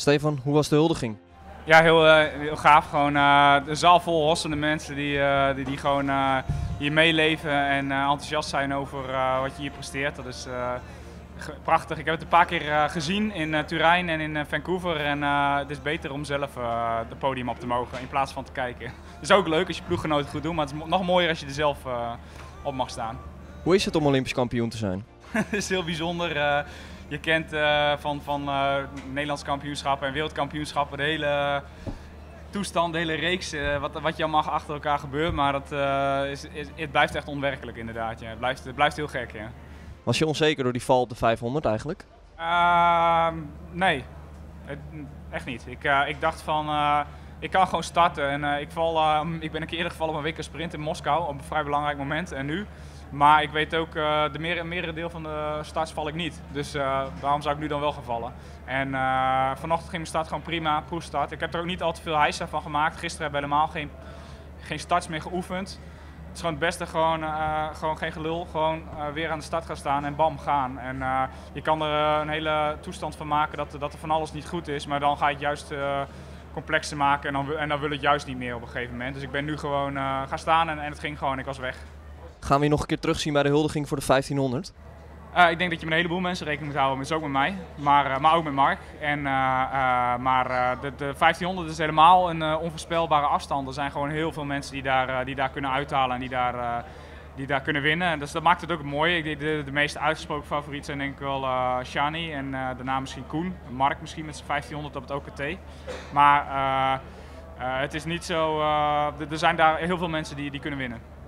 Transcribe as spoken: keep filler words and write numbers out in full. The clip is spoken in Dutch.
Stefan, hoe was de huldiging? Ja, heel, uh, heel gaaf. Gewoon uh, de zaal vol hossende mensen die, uh, die, die gewoon uh, hier meeleven en uh, enthousiast zijn over uh, wat je hier presteert. Dat is uh, prachtig. Ik heb het een paar keer uh, gezien in uh, Turijn en in uh, Vancouver. En uh, het is beter om zelf uh, het podium op te mogen in plaats van te kijken. Het is ook leuk als je ploeggenoten goed doen, maar het is nog mooier als je er zelf uh, op mag staan. Hoe is het om Olympisch kampioen te zijn? Het is heel bijzonder. Uh, je kent uh, van, van uh, Nederlands kampioenschappen en wereldkampioenschappen de hele toestand, de hele reeks, uh, wat, wat je allemaal achter elkaar gebeurt. Maar dat, uh, is, is, het blijft echt onwerkelijk inderdaad. Ja. Het, blijft, het blijft heel gek. Ja. Was je onzeker door die val op de vijfhonderd eigenlijk? Uh, nee, het, echt niet. Ik, uh, ik dacht van, uh, ik kan gewoon starten. En, uh, ik, val, uh, ik ben een keer eerder gevallen op een W K sprint in Moskou op een vrij belangrijk moment en nu. Maar ik weet ook, uh, de meer, meerdere deel van de starts val ik niet. Dus uh, waarom zou ik nu dan wel gaan vallen? En uh, vanochtend ging mijn start gewoon prima, proefstart. Ik heb er ook niet al te veel heisa van gemaakt. Gisteren hebben we helemaal geen, geen starts meer geoefend. Het is gewoon het beste, gewoon, uh, gewoon geen gelul. Gewoon uh, weer aan de start gaan staan en bam, gaan. En uh, je kan er uh, een hele toestand van maken dat, dat er van alles niet goed is. Maar dan ga je het juist uh, complexer maken en dan, en dan wil het juist niet meer op een gegeven moment. Dus ik ben nu gewoon uh, gaan staan en, en het ging gewoon, ik was weg. Gaan we je nog een keer terugzien bij de huldiging voor de vijftienhonderd? Uh, ik denk dat je met een heleboel mensen rekening moet houden, dus ook met mij, maar, uh, maar ook met Mark. En, uh, uh, maar uh, de, de vijftienhonderd is helemaal een uh, onvoorspelbare afstand. Er zijn gewoon heel veel mensen die daar, uh, die daar kunnen uithalen en die daar, uh, die daar kunnen winnen. Dus dat maakt het ook mooi. Ik denk de, de meest uitgesproken favoriet zijn denk ik wel uh, Shani en uh, daarna misschien Koen. Mark misschien met zijn vijftienhonderd op het O K T. Maar uh, uh, het is niet zo, uh, er zijn daar heel veel mensen die, die kunnen winnen.